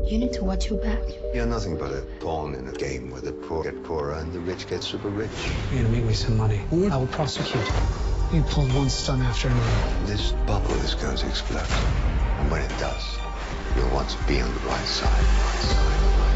You need to watch your back. You're nothing but a pawn in a game where the poor get poorer and the rich get super rich. You're gonna make me some money, or I will prosecute you. You pulled one stunt after another. This bubble is going to explode. And when it does, you'll want to be on the right side.